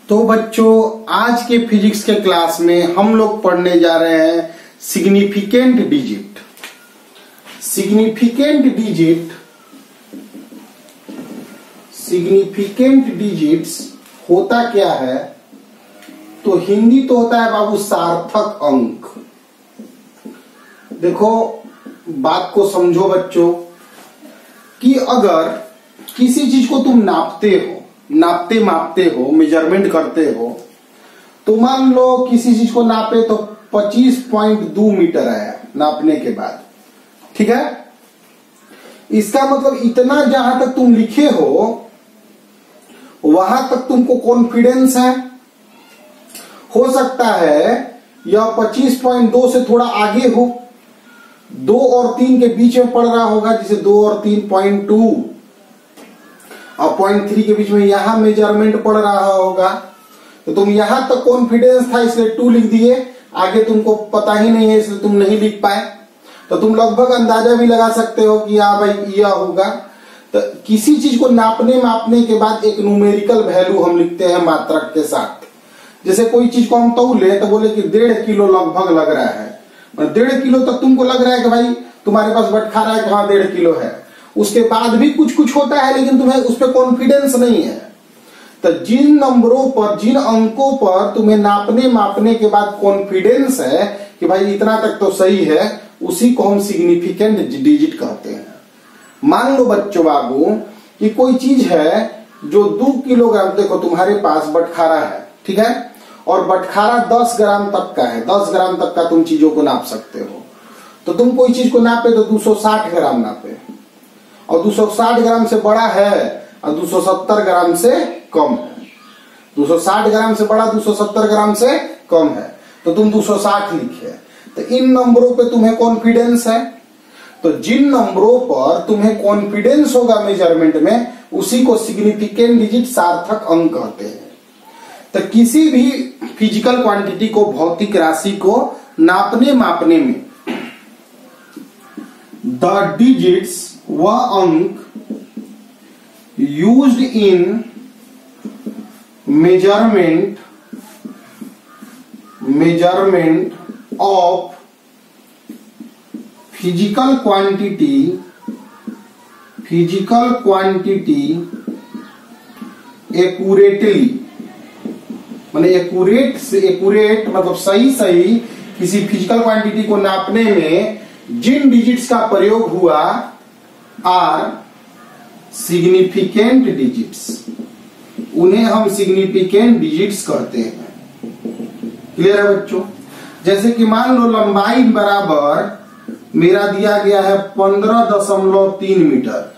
तो बच्चों आज के फिजिक्स के क्लास में हम लोग पढ़ने जा रहे हैं सिग्निफिकेंट डिजिट। सिग्निफिकेंट डिजिट्स होता क्या है? तो हिंदी तो होता है बाबू सार्थक अंक। देखो बात को समझो बच्चों कि अगर किसी चीज को तुम मापते हो, मेजरमेंट करते हो, तो मान लो किसी चीज को नापे तो 25.2 मीटर आया नापने के बाद, ठीक है। इसका मतलब इतना जहां तक तुम लिखे हो वहां तक तुमको कॉन्फिडेंस है। हो सकता है यह 25.2 से थोड़ा आगे हो, 2 और 3 के बीच में पड़ रहा होगा, जैसे 2 और 3 0.2 और 0.3 के बीच में यहां मेजरमेंट पड़ रहा होगा। तो तुम यहां तक कॉन्फिडेंस था इसलिए 2 लिख दिए, आगे तुमको पता ही नहीं है इसलिए तुम नहीं लिख पाए। तो तुम लगभग अंदाजा भी लगा सकते हो कि हाँ भाई यह होगा। तो किसी चीज को मापने के बाद एक न्यूमेरिकल वैल्यू हम लिखते हैं मात्रक के साथ। जैसे कोई चीज को हम तौले तो बोले कि 1.5 किलो लगभग लग रहा है, 1.5 किलो तक तुमको लग रहा है कि भाई तुम्हारे पास बटखारा है कि हाँ 1.5 किलो है। उसके बाद भी कुछ होता है लेकिन तुम्हें उस पर कॉन्फिडेंस नहीं है। तो जिन नंबरों पर, जिन अंकों पर तुम्हें मापने के बाद कॉन्फिडेंस है कि भाई इतना तक तो सही है, उसी को हम सिग्निफिकेंट डिजिट कहते हैं। मान लो बच्चों बाबू कि कोई चीज है जो 2 किलोग्राम, देखो तुम्हारे पास बटखारा है, ठीक है, और बटखारा 10 ग्राम तक का है। 10 ग्राम तक का तुम चीजों को नाप सकते हो। तो तुम कोई चीज को नापे तो 260 ग्राम नापे, और 260 ग्राम से बड़ा है और 270 ग्राम से कम है। 260 ग्राम से बड़ा, 270 ग्राम से कम है, तो तुम 260 लिखे। तो इन नंबरों पे तुम्हें कॉन्फिडेंस है। तो जिन नंबरों पर तुम्हें कॉन्फिडेंस होगा मेजरमेंट में, उसी को सिग्निफिकेंट डिजिट, सार्थक अंक कहते हैं। तो किसी भी फिजिकल क्वांटिटी को, भौतिक राशि को नापने में द डिजिट्स, वह अंक used in measurement of physical quantity accurately, माने एक्यूरेट मतलब सही किसी फिजिकल क्वांटिटी को नापने में जिन डिजिट्स का प्रयोग हुआ आर सिग्निफिकेंट डिजिट्स, उन्हें हम सिग्निफिकेंट डिजिट्स कहते हैं। क्लियर है बच्चों? जैसे कि मान लो लंबाई बराबर मेरा दिया गया है 15.3 मीटर,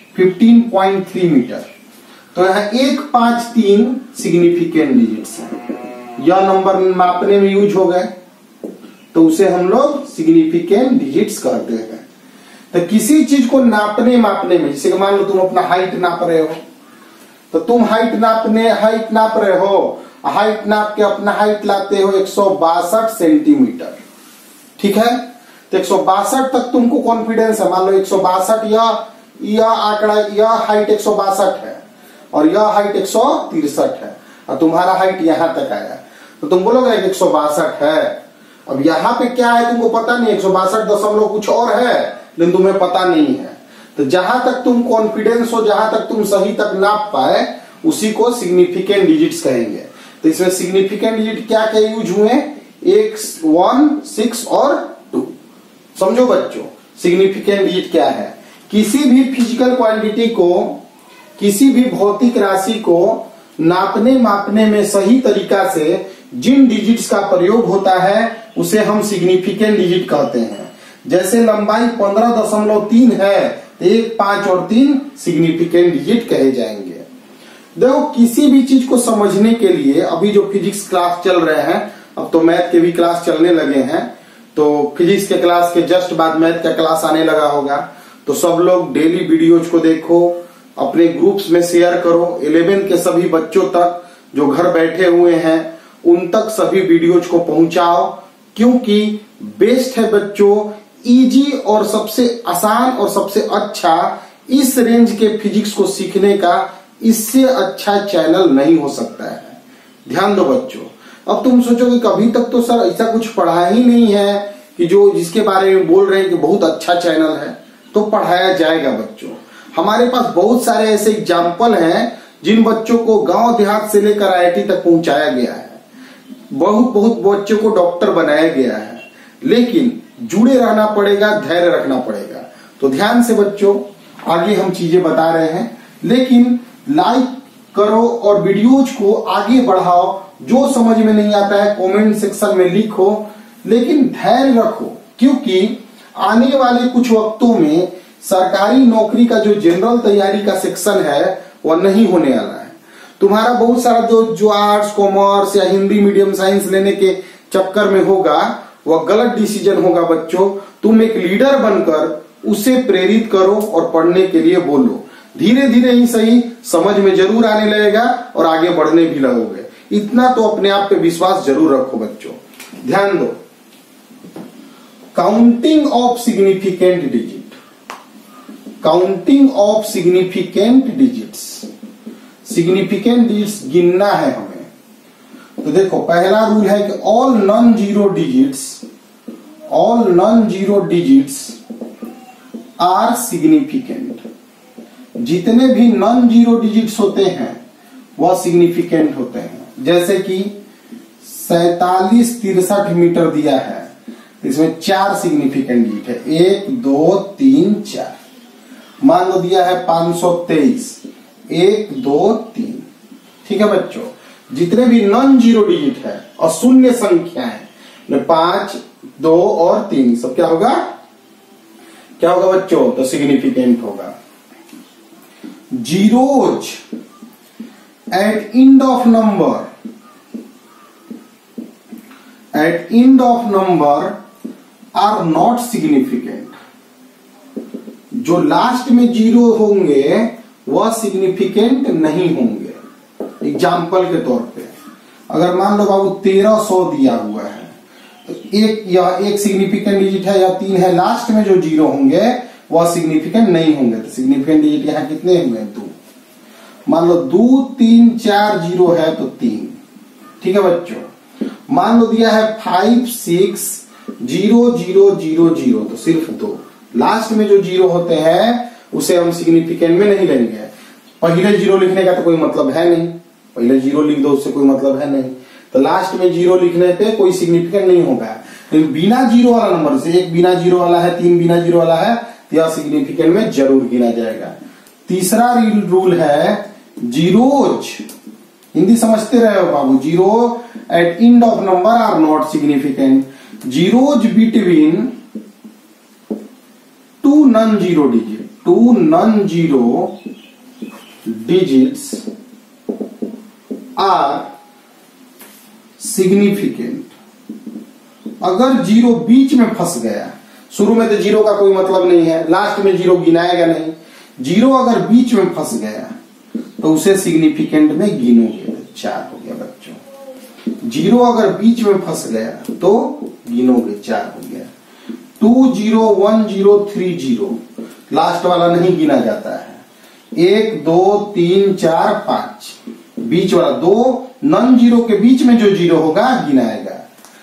15.3 मीटर। तो यहाँ 153 सिग्निफिकेंट डिजिट्स है। यह नंबर मापने में यूज हो गए, तो उसे हम लोग सिग्निफिकेंट डिजिट्स कहते हैं। तो किसी चीज को नापने में, जैसे मान लो तुम अपना हाइट नाप रहे हो, तो तुम हाइट नाप रहे हो, हाइट नाप के अपना हाइट लाते हो 162 सेंटीमीटर, ठीक है। तो 162 तक तुमको कॉन्फिडेंस है। मान लो 162, यह आंकड़ा, यह हाइट 162 है और यह हाइट 163 है, और तुम्हारा हाइट यहां तक आया, तो तुम बोलोगे 162 है। अब यहाँ पे क्या है तुमको पता नहीं, 162 दशमलव कुछ और है लेकिन तुम्हें पता नहीं है। तो जहां तक तुम कॉन्फिडेंस हो, जहां तक तुम सही तक नाप पाए, उसी को सिग्निफिकेंट डिजिट्स कहेंगे। तो इसमें सिग्निफिकेंट डिजिट क्या क्या यूज हुए? 1, 6 और 2। समझो बच्चों सिग्निफिकेंट डिजिट क्या है? किसी भी फिजिकल क्वांटिटी को, किसी भी भौतिक राशि को नापने में सही तरीका से जिन डिजिट्स का प्रयोग होता है उसे हम सिग्निफिकेंट डिजिट कहते हैं। जैसे लंबाई 15.3 है, 1, 5 और 3 सिग्निफिकेंट डिजिट कहे जाएंगे। देखो किसी भी चीज को समझने के लिए, अभी जो फिजिक्स क्लास चल रहे हैं, अब तो मैथ के भी क्लास चलने लगे हैं, तो फिजिक्स के क्लास के जस्ट बाद मैथ का क्लास आने लगा होगा। तो सब लोग डेली वीडियोज को देखो, अपने ग्रुप्स में शेयर करो, 11th के सभी बच्चों तक जो घर बैठे हुए हैं उन तक सभी वीडियोज को पहुंचाओ, क्योंकि बेस्ट है बच्चों, इजी और सबसे आसान और सबसे अच्छा इस रेंज के फिजिक्स को सीखने का इससे अच्छा चैनल नहीं हो सकता है। ध्यान दो बच्चों। अब तुम सोचोगे कभी तक तो सर ऐसा कुछ पढ़ा ही नहीं है कि जो जिसके बारे में बोल रहे हैं कि बहुत अच्छा चैनल है, तो पढ़ाया जाएगा बच्चों। हमारे पास बहुत सारे ऐसे एग्जाम्पल हैं जिन बच्चों को गांव देहात से लेकर IIT तक पहुंचाया गया है, बहुत बच्चों को डॉक्टर बनाया गया है, लेकिन जुड़े रहना पड़ेगा, धैर्य रखना पड़ेगा। तो ध्यान से बच्चों, आगे हम चीजें बता रहे हैं, लेकिन लाइक करो और वीडियोज को आगे बढ़ाओ। जो समझ में नहीं आता है कमेंट सेक्शन में लिखो, लेकिन धैर्य रखो, क्योंकि आने वाले कुछ वक्तों में सरकारी नौकरी का जो जनरल तैयारी का सेक्शन है वह नहीं होने वाला है। तुम्हारा बहुत सारा जो आर्ट्स कॉमर्स या हिंदी मीडियम साइंस लेने के चक्कर में होगा वह गलत डिसीजन होगा बच्चों। तुम एक लीडर बनकर उसे प्रेरित करो और पढ़ने के लिए बोलो। धीरे धीरे ही सही, समझ में जरूर आने लगेगा और आगे बढ़ने भी लगोगे। इतना तो अपने आप पे विश्वास जरूर रखो बच्चों। ध्यान दो, counting of significant digit, counting of significant digits, significant digits गिनना है हमें। तो देखो पहला रूल है कि all non zero digits are significant. जितने भी नॉन जीरो डिजिट्स होते हैं वह सिग्निफिकेंट होते हैं। जैसे कि 4763 मीटर दिया है, इसमें 4 सिग्निफिकेंट डिजिट है, 1 2 3 4। मान लो दिया है 523, 1 2 3। ठीक है बच्चों, जितने भी नॉन जीरो डिजिट है और शून्य संख्या है, 5 2 और 3, सब क्या होगा बच्चों? तो सिग्निफिकेंट होगा। Zeros at end of number are not significant। जो लास्ट में जीरो होंगे वह सिग्निफिकेंट नहीं होंगे। एग्जाम्पल के तौर पे अगर मान लो बाबू 1300 दिया हुआ है, तो एक सिग्निफिकेंट डिजिट है या 3 है, लास्ट में जो जीरो होंगे वह सिग्निफिकेंट नहीं होंगे। तो सिग्निफिकेंट डिजिट यहाँ कितने हुए? 2। मान लो 2 3 4 जीरो है तो 3। ठीक है बच्चों, मान लो दिया है 5 6 0 0 0 0, तो सिर्फ 2। लास्ट में जो जीरो होते हैं उसे हम सिग्निफिकेंट में नहीं लेंगे। पहले जीरो लिखने का तो कोई मतलब है नहीं, पहले जीरो लिख दो उससे कोई मतलब है नहीं, तो लास्ट में जीरो लिखने पे कोई सिग्निफिकेंट नहीं होगा। तो बिना जीरो वाला नंबर से, एक बिना जीरो वाला है, 3 बिना जीरो वाला है, तो यह सिग्निफिकेंट में जरूर गिना जाएगा। तीसरा रूल है जीरोज, हिंदी समझते रहे हो बाबू। Zero at end of number are not significant. Zeros between 2 non zero digits are significant. अगर जीरो बीच में फंस गया, शुरू में तो जीरो का कोई मतलब नहीं है, लास्ट में जीरो गिनाएगा नहीं, जीरो अगर बीच में फंस गया तो उसे सिग्निफिकेंट में गिनोगे। 4 हो गया बच्चों। जीरो अगर बीच में फंस गया तो गिनोगे, 4 हो गया। 2 0 1 0 3 0, लास्ट वाला नहीं गिना जाता है। 1 2 3 4 5, बीच वाला 2 नॉन जीरो के बीच में जो जीरो होगा गिनाएगा।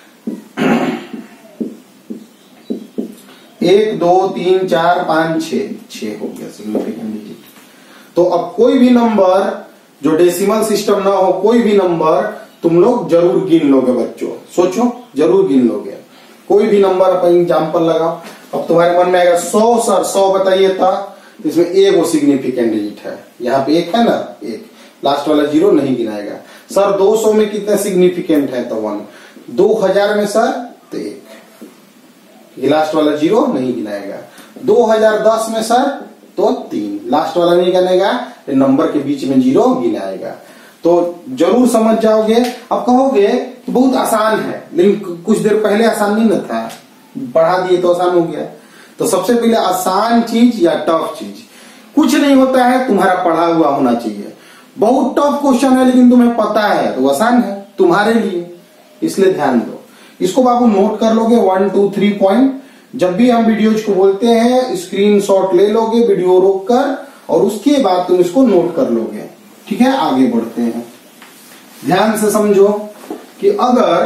1 2 3 4 5 6 हो गया सिग्निफिकेंट डिजिट। तो अब कोई भी नंबर जो डेसिमल सिस्टम ना हो, कोई भी नंबर तुम लोग जरूर गिन लोगे बच्चों। सोचो, जरूर गिन लोगे कोई भी नंबर। अपन एग्जाम्पल लगाओ। अब तुम्हारे मन में आएगा 100 सर 100 बताइए था, इसमें एक वो सिग्निफिकेंट डिजिट है, यहाँ पे 1 है ना, 1, लास्ट वाला जीरो नहीं गिनाएगा। सर 200 में कितना सिग्निफिकेंट है? तो 1। 2000 में सर तो 1, लास्ट वाला जीरो नहीं गिनाएगा। 2010 में सर तो 3, लास्ट वाला नहीं गिनाएगा, नंबर के बीच में जीरो गिनाएगा। तो जरूर समझ जाओगे। अब कहोगे बहुत आसान है, लेकिन कुछ देर पहले आसान नहीं न था, बढ़ा दिए तो आसान हो गया। तो सबसे पहले आसान चीज या टफ चीज, कुछ नहीं होता है, तुम्हारा पढ़ा हुआ होना चाहिए। बहुत टफ क्वेश्चन है लेकिन तुम्हें पता है तो आसान है तुम्हारे लिए, इसलिए ध्यान दो। इसको बाबू नोट कर लोगे 1 2 3 पॉइंट। जब भी हम वीडियोज को बोलते हैं स्क्रीनशॉट ले लोगे वीडियो रोक कर, और उसके बाद तुम इसको नोट कर लोगे। ठीक है, आगे बढ़ते हैं। ध्यान से समझो कि अगर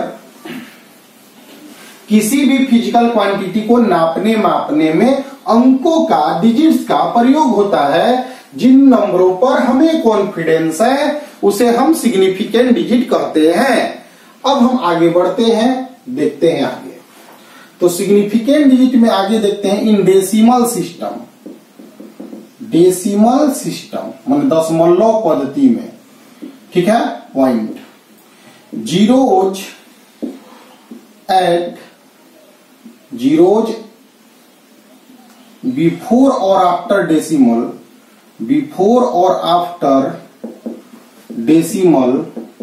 किसी भी फिजिकल क्वांटिटी को नापने मापने में अंकों का, डिजिट्स का प्रयोग होता है, जिन नंबरों पर हमें कॉन्फिडेंस है उसे हम सिग्निफिकेंट डिजिट कहते हैं। अब हम आगे बढ़ते हैं, देखते हैं आगे। तो सिग्निफिकेंट डिजिट में आगे देखते हैं in decimal system. Decimal system मान दशमलव पद्धति में, ठीक है, point zeros at zeros before और आफ्टर डेसिमल, बिफोर और after decimal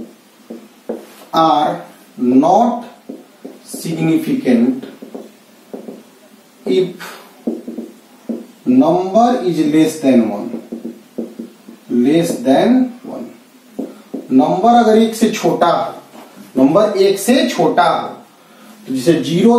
are not significant if number is less than 1, less than 1। Number अगर एक से छोटा हो, नंबर एक से छोटा हो, तो जैसे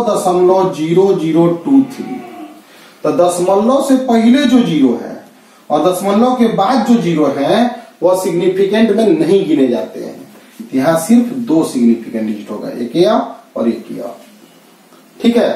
0.0023, तो दशमलव से पहले जो जीरो है और दशमलव के बाद जो जीरो है वह सिग्निफिकेंट में नहीं गिने जाते हैं। यहां सिर्फ दो सिग्निफिकेंट डिजिट होगा, एक या और एक किया, ठीक है।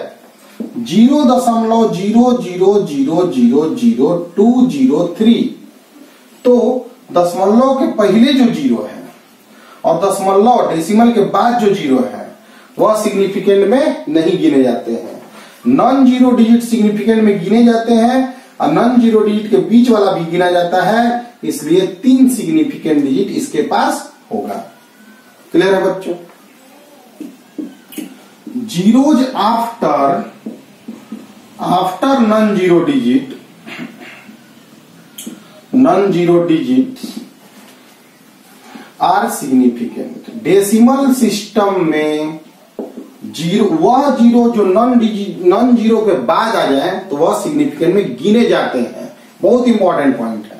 0.00000203 तो दशमलव के पहले जो जीरो है और दशमलव डेसिमल के बाद जो जीरो है वह सिग्निफिकेंट में नहीं गिने जाते हैं। नॉन जीरो डिजिट सिग्निफिकेंट में गिने जाते हैं और नॉन जीरो डिजिट के बीच वाला भी गिना जाता है, इसलिए 3 सिग्निफिकेंट डिजिट इसके पास होगा। क्लियर है बच्चों? Zeros after non zero digit are significant. Decimal system में वह जीरो जो नॉन जीरो के बाद आ जाए तो वह सिग्निफिकेंट में गिने जाते हैं। बहुत इंपॉर्टेंट पॉइंट है।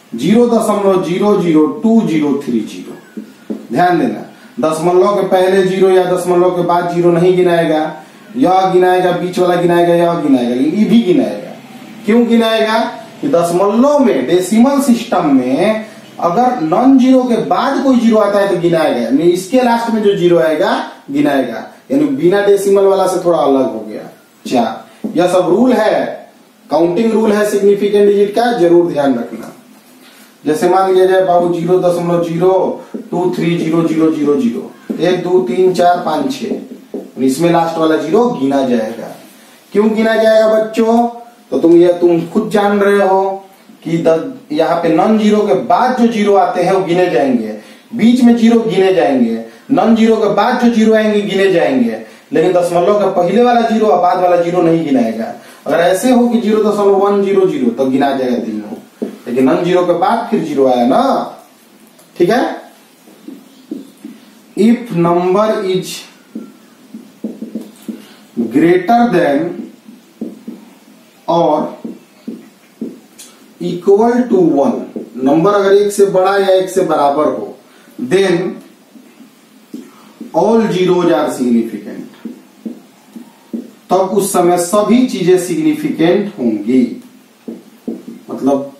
0.002030। ध्यान देना, दशमलव के पहले जीरो या दशमलव के बाद जीरो नहीं गिनाएगा, यह गिनाएगा, बीच वाला गिनाएगा, यह गिनाएगा, ये भी गिनाएगा। क्यों गिनाएगा? कि दशमलव में, डेसिमल सिस्टम में अगर नॉन जीरो के बाद कोई जीरो आता है तो गिनाएगा, यानी इसके लास्ट में जो जीरो आएगा गिनाएगा, यानी बिना डेसिमल वाला से थोड़ा अलग हो गया। 4 यह सब रूल है, काउंटिंग रूल है सिग्निफिकेंट डिजिट का, जरूर ध्यान रखना। जैसे मान लिया जाए बाबू 0.0230000, 1 2 3 4 5 6, इसमें लास्ट वाला जीरो गिना जाएगा। क्यों गिना जाएगा बच्चों? तो तुम खुद जान रहे हो कि यहाँ पे नॉन जीरो के बाद जो जीरो आते हैं वो गिने जाएंगे, बीच में जीरो गिने जाएंगे, नॉन जीरो के बाद जो जीरो आएंगे गिने जाएंगे, लेकिन दशमलव का पहले वाला जीरो और बाद वाला जीरो नहीं गिनाएगा। अगर ऐसे हो कि 0.100 तो गिना जाएगा तीनों, लेकिन नॉन जीरो के बाद फिर जीरो आया ना, ठीक है। If number is greater than और इक्वल टू 1, नंबर अगर 1 से बड़ा या 1 से बराबर हो, then all zeros are significant, तब उस समय सभी चीजें सिग्निफिकेंट होंगी। मतलब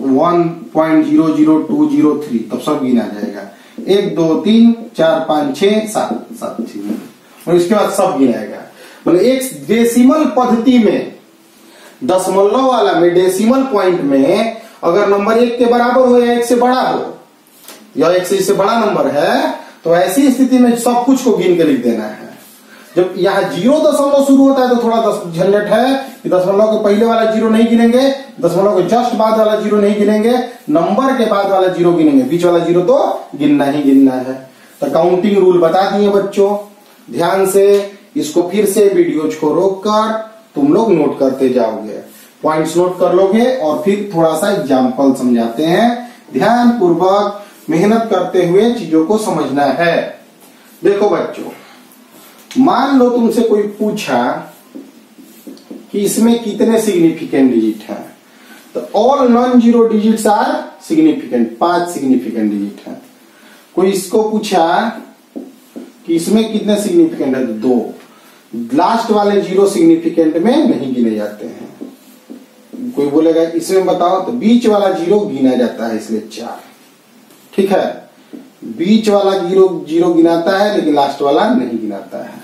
1.00203 तब सब गिना जाएगा, 1 2 3 4 5 6 7 चीजें, और इसके बाद सब गिनाएगा। मतलब एक डेसिमल पद्धति में, दशमलव वाला में, डेसिमल पॉइंट में अगर नंबर 1 के बराबर हो या 1 से बड़ा हो या 1 से बड़ा नंबर है, तो ऐसी स्थिति में सब कुछ को गिन के लिख देना है। जब यहाँ 0 शुरू होता है तो थोड़ा झंझट है कि दशमलव के पहले वाला जीरो नहीं गिनेंगे, दशमलव के जस्ट बाद वाला जीरो नहीं गिनेंगे, नंबर के बाद वाला जीरो गिनेंगे, बीच वाला जीरो तो गिनना ही गिनना है। तो काउंटिंग रूल बता दिए बच्चों, ध्यान से इसको फिर से वीडियो को रोक कर तुम लोग नोट करते जाओगे, पॉइंट्स नोट कर लोगे और फिर थोड़ा सा एग्जाम्पल समझाते हैं। ध्यान पूर्वक मेहनत करते हुए चीजों को समझना है। देखो बच्चों, मान लो तुमसे कोई पूछा कि इसमें कितने सिग्निफिकेंट डिजिट हैं, तो all non zero digits are significant, 5 significant digit हैं। कोई इसको पूछा कि इसमें कितने सिग्निफिकेंट है, तो 2, लास्ट वाले जीरो सिग्निफिकेंट में नहीं गिने जाते हैं। कोई बोलेगा इसमें बताओ, तो बीच वाला जीरो गिना जाता है, इसलिए 4, ठीक है। बीच वाला जीरो जीरो गिनाता है लेकिन लास्ट वाला नहीं गिनाता है।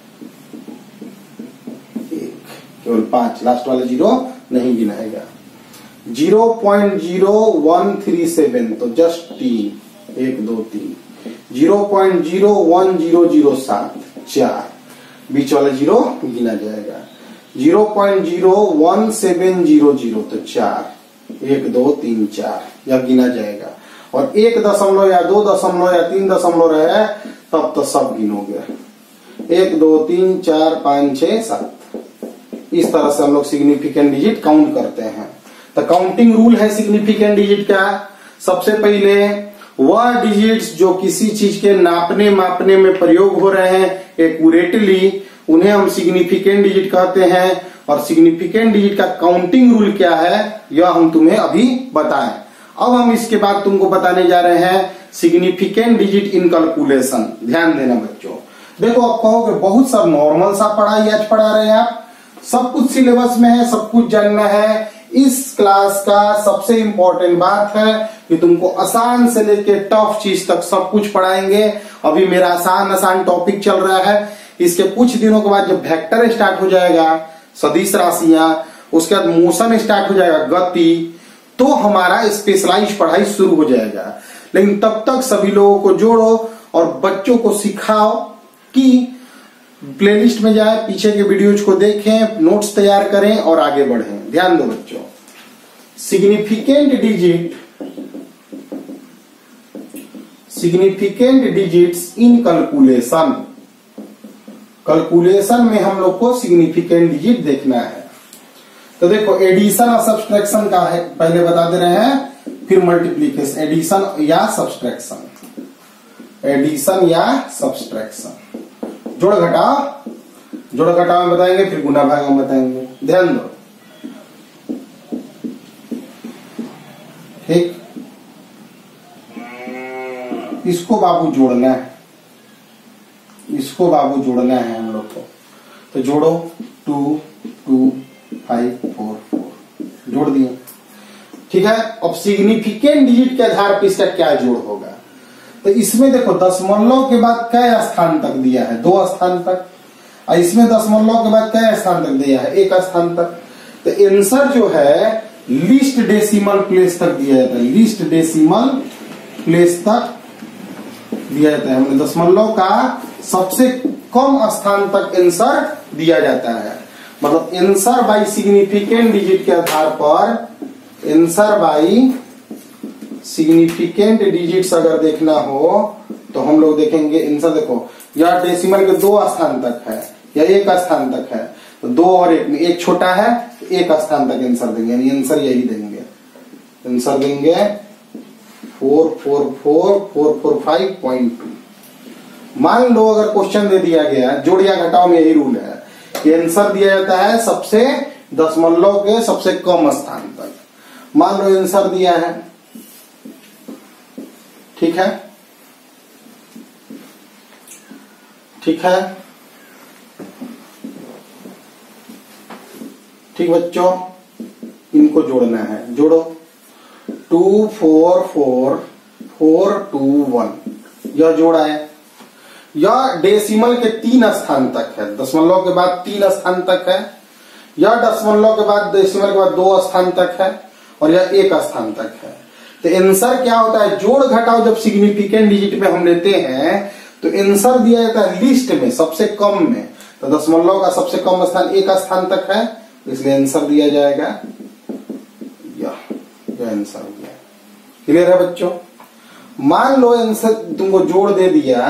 केवल 5, लास्ट वाला जीरो नहीं गिनाएगा। 0.0137 तो जस्ट 3, 1 2 3। 0.01007 4, बीच वाला जीरो गिना जाएगा। 0.01700 तो 4, 1 2 3 4 यह गिना जाएगा। और 1 दशमलव या 2 दशमलव या 3 दशमलव रहे तब तो सब गिनोगे। 1 2 3 4 5 6 7 इस तरह से हम लोग सिग्निफिकेंट डिजिट काउंट करते हैं। तो काउंटिंग रूल है सिग्निफिकेंट डिजिट का। सबसे पहले वह डिजिट्स जो किसी चीज के नापने मापने में प्रयोग हो रहे हैं एक्यूरेटली, उन्हें हम सिग्निफिकेंट डिजिट कहते हैं। और सिग्निफिकेंट डिजिट का काउंटिंग रूल क्या है यह हम तुम्हें अभी बताएं। अब हम इसके बाद तुमको बताने जा रहे हैं सिग्निफिकेंट डिजिट इन कैलकुलेशन। ध्यान देना बच्चों। देखो आप कहोगे बहुत सब नॉर्मल सा पढ़ाई आज पढ़ा रहे हैं आप, सब कुछ सिलेबस में है, सब कुछ जानना है। इस क्लास का सबसे इंपॉर्टेंट बात है कि तुमको आसान से लेके टफ चीज तक सब कुछ पढ़ाएंगे। अभी मेरा आसान टॉपिक चल रहा है। इसके कुछ दिनों के बाद जब वेक्टर स्टार्ट हो जाएगा, सदिश राशियां, उसके बाद मोशन स्टार्ट हो जाएगा, गति, तो हमारा स्पेशलाइज पढ़ाई शुरू हो जाएगा। लेकिन तब तक सभी लोगों को जोड़ो और बच्चों को सिखाओ कि प्लेलिस्ट में जाए, पीछे के वीडियोज को देखें, नोट्स तैयार करें और आगे बढ़ें। ध्यान दो बच्चों। Significant digits in calculation. Calculation में हम लोग को सिग्निफिकेंट डिजिट देखना है। तो देखो एडिशन और सब्सट्रैक्शन का है, पहले बता दे रहे हैं, फिर मल्टीप्लीकेशन, एडिशन या सब्सट्रैक्शन, एडिशन या सब्सट्रैक्शन, जोड़ घटाव में बताएंगे, फिर गुना भाग में बताएंगे। ध्यान दो। ठीक, इसको बाबू जोड़ना है, इसको बाबू जोड़ना है हम लोग को। तो जोड़ो 2 2 5 4 4 जोड़ दिए। ठीक है। अब सिग्निफिकेंट डिजिट के आधार पर इसका क्या जोड़ होगा। तो इसमें देखो दशमलव के बाद क्या स्थान तक दिया है, 2 स्थान तक। और इसमें दशमलव के बाद क्या स्थान तक दिया है, 1 स्थान तक। तो आंसर जो है लीस्ट डेसिमल प्लेस तक दिया जाता है, लीस्ट डेसिमल प्लेस तक दिया जाता है। हमने दशमलव का सबसे कम स्थान तक आंसर दिया जाता है। मतलब आंसर बाई सिग्निफिकेंट डिजिट के आधार पर, आंसर बाई सिग्निफिकेंट डिजिट्स अगर देखना हो तो हम लोग देखेंगे आंसर। देखो यह डेसिमल के 2 स्थान तक है या 1 स्थान तक है, तो 2 और 1 में 1 छोटा है, 1 स्थान तक आंसर देंगे, यानी आंसर यही देंगे। आंसर देंगे 44445.2। मान लो अगर क्वेश्चन दे दिया गया, जोड़ या घटाव में यही रूल है कि आंसर दिया जाता है सबसे दशमलव के सबसे कम स्थान तक। मान लो आंसर दिया है, ठीक है, ठीक है, ठीक बच्चों, इनको जोड़ना है। जोड़ो 244421 यह जोड़ा है। यह डेसिमल के 3 स्थान तक है, दशमलव के बाद 3 स्थान तक है। यह दशमलव के बाद डेसिमल के बाद 2 स्थान तक है और यह 1 स्थान तक है। तो आंसर क्या होता है, जोड़ घटाव जब सिग्निफिकेंट डिजिट में हम लेते हैं तो आंसर दिया जाता है लिस्ट में सबसे कम में। तो दशमलव का सबसे कम स्थान 1 स्थान तक है, इसलिए आंसर दिया जाएगा यह आंसर हो गया। क्लियर है बच्चों। मान लो आंसर तुमको जोड़ दे दिया,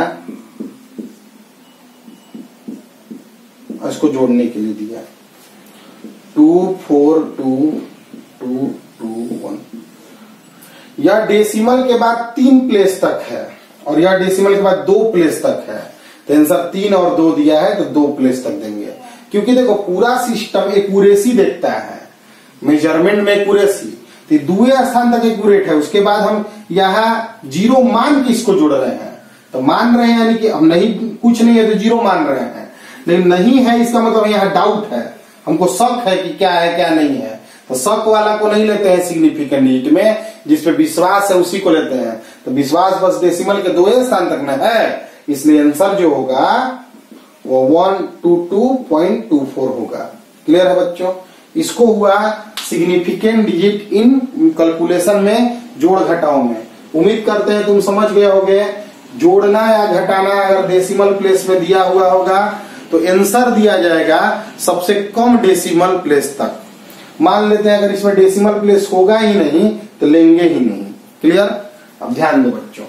इसको जोड़ने के लिए दिया 242221। यह डेसिमल के बाद 3 प्लेस तक है और यह डेसिमल के बाद 2 प्लेस तक है। तो आंसर 3 और 2 दिया है तो 2 प्लेस तक देंगे, क्योंकि देखो पूरा सिस्टम एक्यूरेसी देखता है, मेजरमेंट में एक्यूरेसी। तो 2 स्थान तक एक्यूरेट है, उसके बाद हम यहाँ 0 मान के इसको जोड़ रहे हैं। तो मान रहे हैं यानी कि हम नहीं, कुछ नहीं है तो 0 मान रहे हैं, लेकिन नहीं है इसका मतलब यहाँ डाउट है, हमको शक है कि क्या है क्या नहीं है। तो शक वाला को नहीं लेते हैं सिग्निफिकेंट डिजिट में, जिसपे विश्वास है उसी को लेते हैं। तो विश्वास बस डेसिमल के 2 स्थान तक में है, इसलिए आंसर जो होगा वो 122.24 होगा। क्लियर है बच्चों? इसको हुआ सिग्निफिकेंट डिजिट इन कैलकुलेशन में, जोड़ घटाओ में। उम्मीद करते हैं तुम समझ गए होगे। जोड़ना या घटाना अगर डेसिमल प्लेस में दिया हुआ होगा तो आंसर दिया जाएगा सबसे कम डेसिमल प्लेस तक। मान लेते हैं अगर इसमें डेसिमल प्लेस होगा ही नहीं तो लेंगे ही नहीं। क्लियर? अब ध्यान दो बच्चों।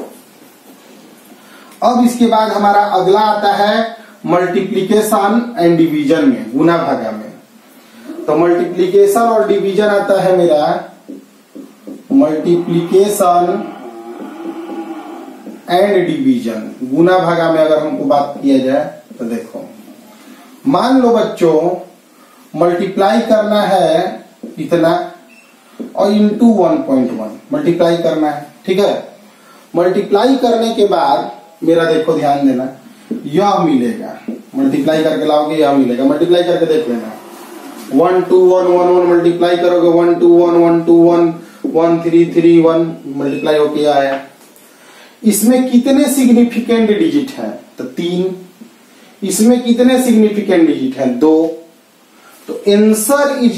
अब इसके बाद हमारा अगला आता है मल्टीप्लीकेशन एंड डिवीजन में, गुना भागा में। तो मल्टीप्लीकेशन और डिवीजन आता है मेरा मल्टीप्लीकेशन एंड डिवीजन। गुना भागा में अगर हमको बात किया जाए तो देखो, मान लो बच्चों मल्टीप्लाई करना है इतना और इंटू 1.1 मल्टीप्लाई करना है। ठीक है? मल्टीप्लाई करने के बाद मेरा देखो ध्यान देना, यह मिलेगा। मल्टीप्लाई करके लाओगे यह मिलेगा। मल्टीप्लाई करके देख लेना, 1 2 1 1 1 मल्टीप्लाई करोगे 1 2 1 1 2 1 1 3 3 1 मल्टीप्लाई होके आया। इसमें कितने सिग्निफिकेंट डिजिट है? तो 3। इसमें कितने सिग्निफिकेंट डिजिट है? 2। तो answer is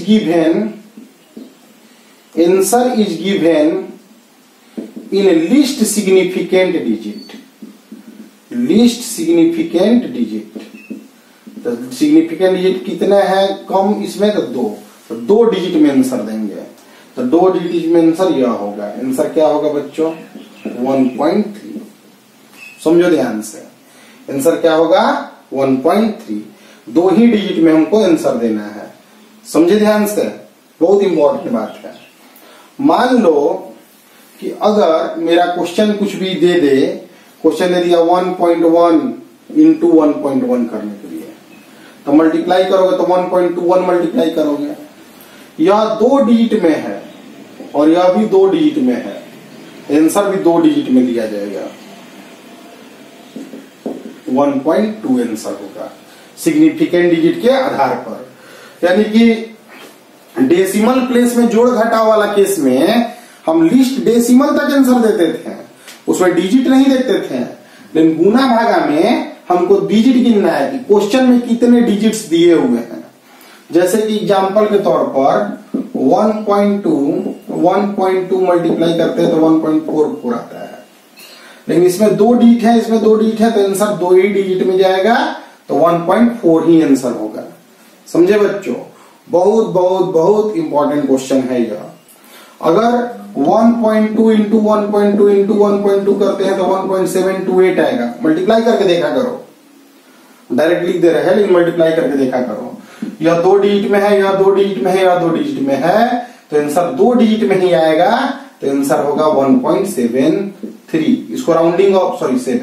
given in least significant digit. Least significant digit, तो सिग्निफिकेंट डिजिट कितने हैं कम इसमें? तो 2। तो 2 डिजिट में आंसर देंगे। तो 2 डिजिट में आंसर यह होगा। आंसर क्या होगा बच्चों? 1.3। समझो ध्यान से, आंसर क्या होगा? 1.3। 2 ही डिजिट में हमको आंसर देना है। समझे ध्यान से, बहुत इंपॉर्टेंट बात है। मान लो कि अगर मेरा क्वेश्चन कुछ भी दे दे, क्वेश्चन दे दिया 1.1 इंटू 1.1 करने के लिए, तो मल्टीप्लाई करोगे तो 1.21 मल्टीप्लाई करोगे। यह 2 डिजिट में है और यह भी 2 डिजिट में है, आंसर भी 2 डिजिट में दिया जाएगा। 1.2 आंसर होगा सिग्निफिकेंट डिजिट के आधार पर। यानी कि डेसिमल प्लेस में जोड़ घटाव वाला केस में हम लिस्ट डेसिमल तक आंसर देते थे, उसमें डिजिट नहीं देखते थे। लेकिन गुना भागा में हमको डिजिट गिनना है कि क्वेश्चन में कितने डिजिट्स दिए हुए हैं। जैसे कि एग्जांपल के तौर पर 1.2 मल्टीप्लाई करते हैं तो 1.44 आता है। लेकिन इसमें 2 डिजिट है, इसमें 2 डिजिट है, तो आंसर 2 ही डिजिट में जाएगा, तो 1.4 ही आंसर होगा। समझे बच्चों? बहुत बहुत बहुत इंपॉर्टेंट क्वेश्चन है यह। अगर 1.2 इंटू 1.2 इंटू 1.2 करते हैं तो 1.728 आएगा। मल्टीप्लाई करके देखा करो, डायरेक्ट लिख दे रहे हैं लेकिन मल्टीप्लाई करके देखा करो। यह 2 डिजिट में है, यह 2 डिजिट में है, यह 2 डिजिट में है, तो आंसर 2 डिजिट में ही आएगा, तो आंसर होगा 1.73। इसको राउंडिंग ऑफ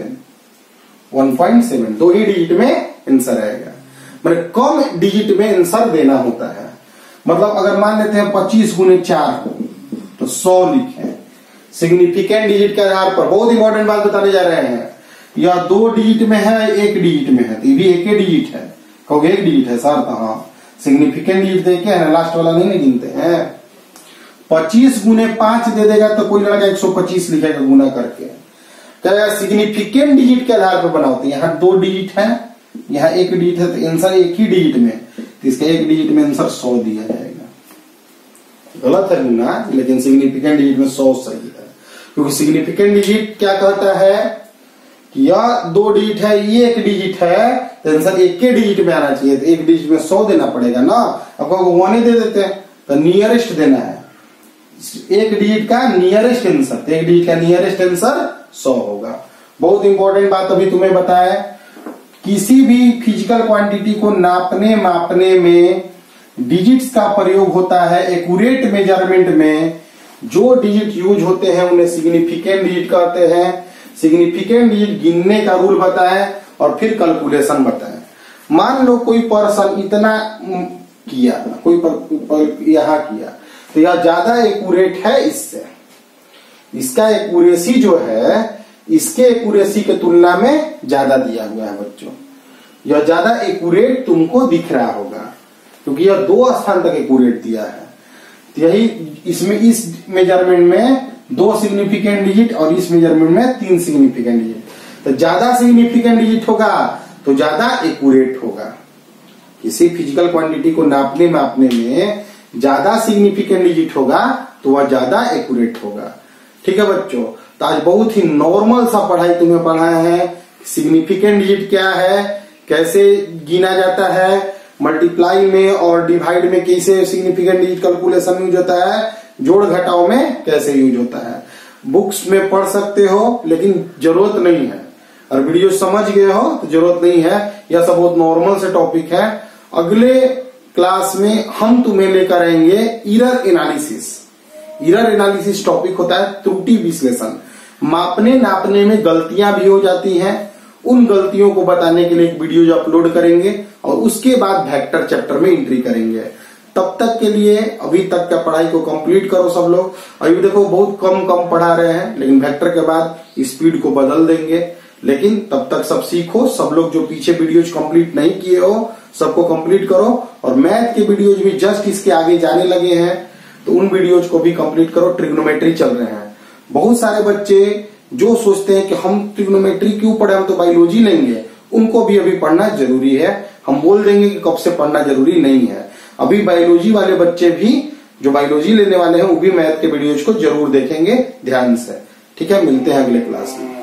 1.7 2 ही डिजिट में आंसर आएगा। मतलब कम डिजिट में आंसर देना होता है। मतलब अगर मान लेते हैं 25 गुने 4 तो 100 लिखें सिग्निफिकेंट डिजिट के आधार पर। बहुत इंपॉर्टेंट बात बताने जा रहे हैं। या 2 डिजिट में है, 1 डिजिट में है, तो ये भी 1 ही डिजिट है। कहोगे 1 डिजिट है सर, तो हाँ सिग्निफिकेंट डिजिट देखे है, लास्ट वाला नहीं गिनते हैं। 25 गुने 5 दे देगा तो कोई लड़का 125 लिखेगा गुना करके। क्या सिग्निफिकेंट डिजिट के आधार पर बनाओ, तो यहाँ 2 डिजिट है, यहाँ 1 डिजिट है, तो आंसर 1 ही डिजिट में, तो इसका 1 डिजिट में आंसर 100 दिया जाएगा। गलत है ना, लेकिन सिग्निफिकेंट डिजिट में 100 सही है। क्योंकि सिग्निफिकेंट डिजिट क्या कहता है कि यह 2 डिजिट है, ये 1 डिजिट है, तो आंसर 1 के डिजिट में आना चाहिए, तो 1 डिजिट में 100 देना पड़ेगा ना। आपको 1 ही दे देते हैं, तो नियरेस्ट देना है 1 डिजिट का नियरेस्ट आंसर, तो 1 डिजिट का नियरेस्ट आंसर 100 होगा। बहुत इंपॉर्टेंट बात अभी तुम्हें बताया, किसी भी फिजिकल क्वांटिटी को नापने मापने में डिजिट्स का प्रयोग होता है। एक्यूरेट मेजरमेंट में जो डिजिट यूज होते हैं उन्हें सिग्निफिकेंट डिजिट कहते हैं। सिग्निफिकेंट डिजिट गिनने का रूल बताएं और फिर कैलकुलेशन बताएं। मान लो कोई पर्सन इतना किया, कोई यहां किया, तो यह ज्यादा एक्यूरेट है इससे। इसका एक्यूरेसी जो है इसके एक्यूरेसी के तुलना में ज्यादा दिया हुआ है बच्चों। यह ज्यादा एक्यूरेट तुमको दिख रहा होगा क्योंकि यह 2 स्थान तक एक्यूरेट दिया है। तो यही इसमें इस मेजरमेंट में 2 सिग्निफिकेंट डिजिट और इस मेजरमेंट में 3 सिग्निफिकेंट डिजिट। तो ज्यादा सिग्निफिकेंट डिजिट होगा तो ज्यादा एक्यूरेट होगा। किसी फिजिकल क्वांटिटी को नापने मापने में ज्यादा सिग्निफिकेंट डिजिट होगा तो वह ज्यादा एक्यूरेट होगा। ठीक है बच्चों, तो आज बहुत ही नॉर्मल सा पढ़ाई तुम्हें पढ़ाया है। सिग्निफिकेंट डिजिट क्या है, कैसे गिना जाता है, मल्टीप्लाई में और डिवाइड में कैसे सिग्निफिकेंट डिजिट कैलकुलेशन यूज होता है, जोड़ घटाव में कैसे यूज होता है। बुक्स में पढ़ सकते हो लेकिन जरूरत नहीं है, और वीडियो समझ गए हो तो जरूरत नहीं है। यह सब बहुत नॉर्मल से टॉपिक है। अगले क्लास में हम तुम्हें लेकर आएंगे error analysis. Error analysis topic होता है त्रुटि विश्लेषण। मापने नापने में गलतियां भी हो जाती हैं, उन गलतियों को बताने के लिए एक वीडियो जो अपलोड करेंगे और उसके बाद वेक्टर चैप्टर में एंट्री करेंगे। तब तक के लिए अभी तक का पढ़ाई को कंप्लीट करो सब लोग। अभी देखो बहुत कम पढ़ा रहे हैं, लेकिन वेक्टर के बाद स्पीड को बदल देंगे। लेकिन तब तक सब सीखो। सब लोग जो पीछे वीडियोज कंप्लीट नहीं किए हो सबको कंप्लीट करो, और मैथ के वीडियोज भी जस्ट इसके आगे जाने लगे हैं तो उन वीडियोज को भी कंप्लीट करो। ट्रिग्नोमेट्री चल रहे हैं। बहुत सारे बच्चे जो सोचते हैं कि हम ट्रिग्नोमेट्री क्यों पढ़े, हम तो बायोलॉजी लेंगे, उनको भी अभी पढ़ना जरूरी है। हम बोल देंगे कि कब से पढ़ना जरूरी नहीं है। अभी बायोलॉजी वाले बच्चे भी जो बायोलॉजी लेने वाले हैं वो भी मैथ के वीडियोज को जरूर देखेंगे ध्यान से। ठीक है, मिलते हैं अगले क्लास में।